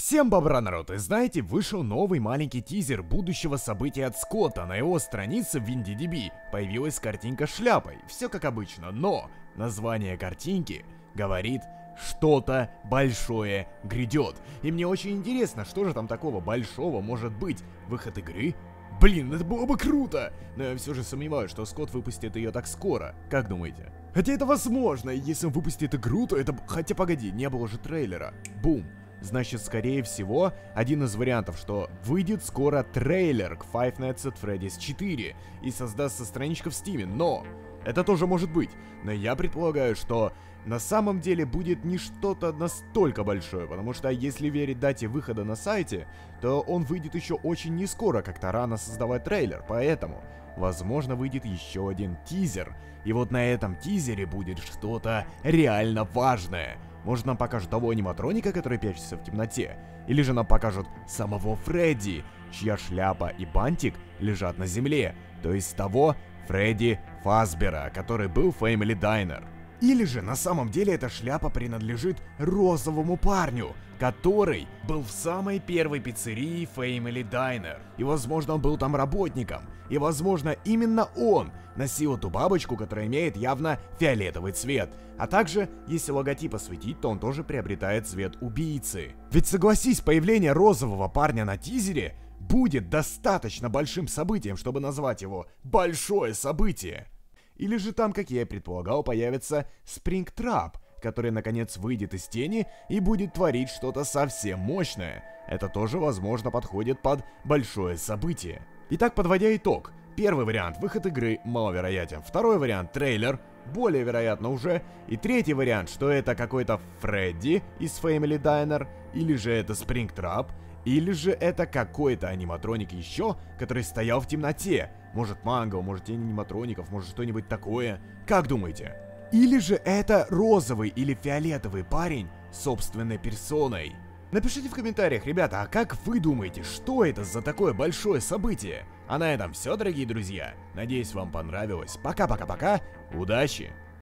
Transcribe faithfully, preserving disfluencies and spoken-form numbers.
Всем бобра, народ, и знаете, вышел новый маленький тизер будущего события от Скотта. На его странице в WindyDB появилась картинка с шляпой, все как обычно, но название картинки говорит: что-то большое грядет. И мне очень интересно, что же там такого большого может быть. Выход игры? Блин, это было бы круто! Но я все же сомневаюсь, что Скотт выпустит ее так скоро. Как думаете? Хотя это возможно, если он выпустит игру, то это... Хотя погоди, не было же трейлера. Бум. Значит, скорее всего, один из вариантов, что выйдет скоро трейлер к Five Nights at Freddy's четыре и создастся страничка в Steam, но это тоже может быть. Но я предполагаю, что на самом деле будет не что-то настолько большое, потому что если верить дате выхода на сайте, то он выйдет еще очень не скоро, как-то рано создавать трейлер, поэтому, возможно, выйдет еще один тизер. И вот на этом тизере будет что-то реально важное. Может, нам покажут того аниматроника, который прячется в темноте? Или же нам покажут самого Фредди, чья шляпа и бантик лежат на земле? То есть того Фредди Фазбера, который был в Family Diner. Или же на самом деле эта шляпа принадлежит розовому парню, который был в самой первой пиццерии Family Diner. И возможно, он был там работником. И возможно, именно он носил эту бабочку, которая имеет явно фиолетовый цвет. А также, если логотип осветить, то он тоже приобретает цвет убийцы. Ведь согласись, появление розового парня на тизере будет достаточно большим событием, чтобы назвать его «большое событие». Или же там, как я и предполагал, появится Springtrap, который наконец выйдет из тени и будет творить что-то совсем мощное. Это тоже, возможно, подходит под большое событие. Итак, подводя итог. Первый вариант — выход игры маловероятен. Второй вариант — трейлер, более вероятно уже. И третий вариант, что это какой-то Фредди из Family Diner, или же это Springtrap, или же это какой-то аниматроник еще, который стоял в темноте. Может манго, может тень аниматроников, может что-нибудь такое. Как думаете? Или же это розовый или фиолетовый парень собственной персоной? Напишите в комментариях, ребята, а как вы думаете, что это за такое большое событие? А на этом все, дорогие друзья. Надеюсь, вам понравилось. Пока-пока-пока. Удачи!